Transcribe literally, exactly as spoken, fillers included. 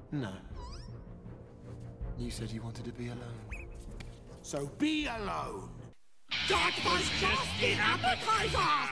No. You said you wanted to be alone. So be alone. That was just the appetizer!